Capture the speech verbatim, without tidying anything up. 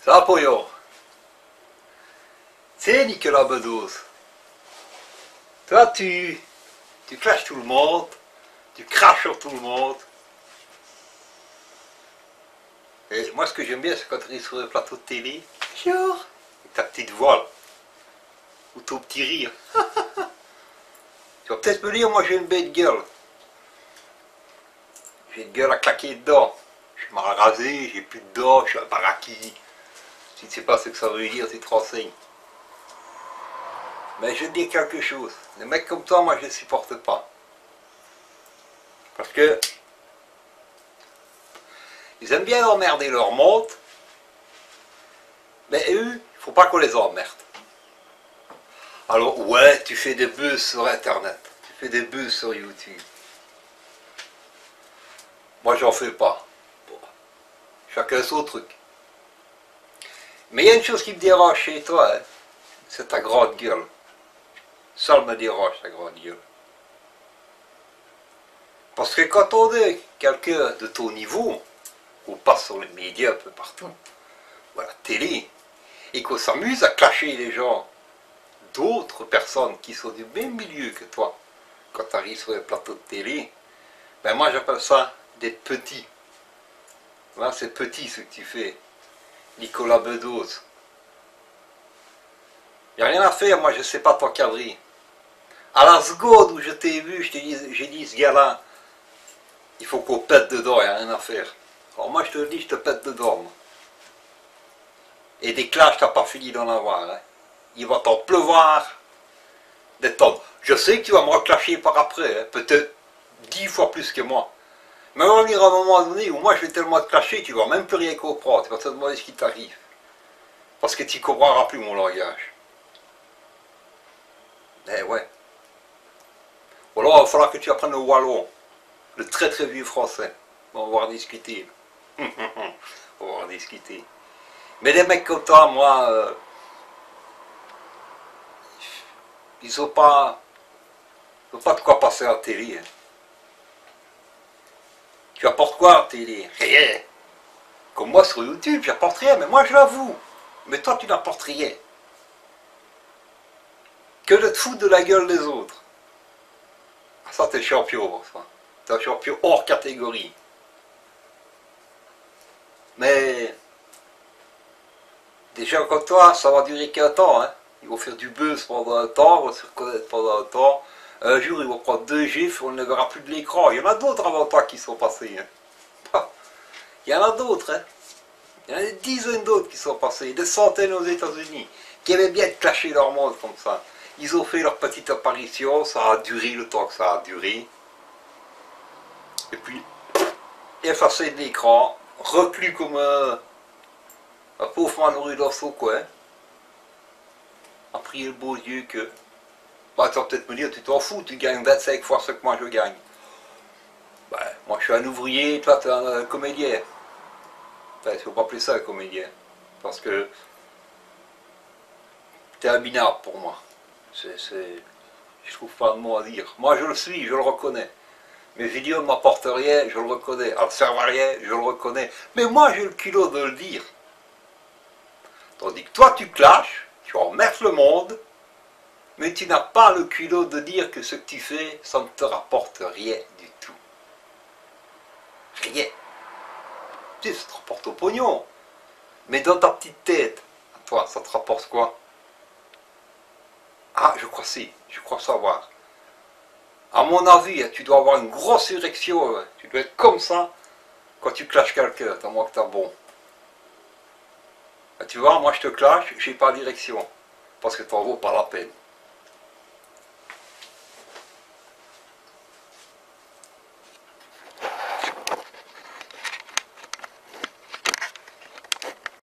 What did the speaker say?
Ça va, Poyo? Tu sais, Nicolas Bedos, toi, tu, tu clashes tout le monde, tu craches sur tout le monde. Et moi, ce que j'aime bien, c'est quand tu es sur le plateau de télé, genre, avec ta petite voix, ou ton petit rire. Tu vas peut-être me dire, moi, j'ai une belle gueule. J'ai une gueule à claquer dedans. Je suis mal rasé, j'ai plus de dents, je suis un baraki. Si tu ne sais pas ce que ça veut dire, tu te renseignes. Mais je vais te dire quelque chose. Les mecs comme toi, moi, je ne les supporte pas. Parce que ils aiment bien emmerder leur monde, mais eux, il ne faut pas qu'on les emmerde. Alors, ouais, tu fais des buzz sur Internet, tu fais des buzz sur YouTube. Moi, j'en fais pas. Bon, chacun son truc. Mais il y a une chose qui me dérange chez toi, hein, c'est ta grande gueule. Ça me dérange, ta grande gueule. Parce que quand on est quelqu'un de ton niveau, on passe sur les médias un peu partout, ou à la télé, et qu'on s'amuse à clasher les gens d'autres personnes qui sont du même milieu que toi, quand tu arrives sur les plateaux de télé, ben moi j'appelle ça des petits. Voilà, c'est petit ce que tu fais, Nicolas Bedos. Il n'y a rien à faire, moi je ne sais pas t'encadrer. À la seconde où je t'ai vu, je t'ai dit, j'ai dit ce gars-là, il faut qu'on pète dedans, il n'y a rien à faire. Alors moi je te le dis, je te pète dedans. Moi. Et des clashs, tu n'as pas fini d'en avoir. Hein. Il va t'en pleuvoir des tonnes. Je sais que tu vas me reclasher par après, hein, peut-être dix fois plus que moi. Mais on va venir à un moment donné où moi je vais tellement te clasher, tu ne vas même plus rien comprendre. Tu vas te demander ce qui t'arrive. Parce que tu ne comprendras plus mon langage. Eh ouais. Ou alors il va falloir que tu apprennes le wallon. Le très très vieux français. On va voir discuter. On va voir discuter. Mais des mecs comme toi, moi, euh, ils n'ont pas, ils ont pas de quoi passer à la télé. Hein. Tu apportes quoi à la télé? Rien. Comme moi sur YouTube, j'apporte rien, mais moi je l'avoue. Mais toi, tu n'apportes rien. Que de te foutre de la gueule des autres. Ça, t'es champion, ça. T'es un champion hors catégorie. Mais des gens comme toi, ça va durer qu'un temps. Hein. Ils vont faire du buzz pendant un temps, vont se reconnaître pendant un temps. Un jour, ils vont prendre deux gifs, on ne verra plus de l'écran. Il y en a d'autres avant toi qui sont passés. Hein. Il y en a d'autres. Hein. Il y en a des dizaines d'autres qui sont passés, des centaines aux États-Unis, qui aimaient bien clasher leur monde comme ça. Ils ont fait leur petite apparition, ça a duré le temps que ça a duré. Et puis, effacé de l'écran, reclus comme un, un pauvre manoru dans son coin, a prié le beau Dieu que, bah, tu vas peut-être me dire, tu t'en fous, tu gagnes vingt-cinq fois ce que moi je gagne. Ben, moi je suis un ouvrier, toi tu es un comédien. Enfin, il ne faut pas appeler ça un comédien, parce que tu es un minable pour moi. C'est, c'est, je trouve pas de mots à dire. Moi je le suis, je le reconnais. Mes vidéos ne m'apportent rien, je le reconnais. Elles ne servent à rien, je le reconnais. Mais moi j'ai le culot de le dire. Tandis que toi tu clashes, tu emmerdes le monde, mais tu n'as pas le culot de dire que ce que tu fais, ça ne te rapporte rien du tout. Rien. Tu sais, ça te rapporte au pognon. Mais dans ta petite tête, à toi, ça te rapporte quoi? Ah, je crois si, je crois savoir. À mon avis, tu dois avoir une grosse érection, tu dois être comme ça quand tu clashes quelqu'un, à moins que t'as bon. Tu vois, moi je te clash, j'ai pas d'érection, parce que t'en vaut pas la peine.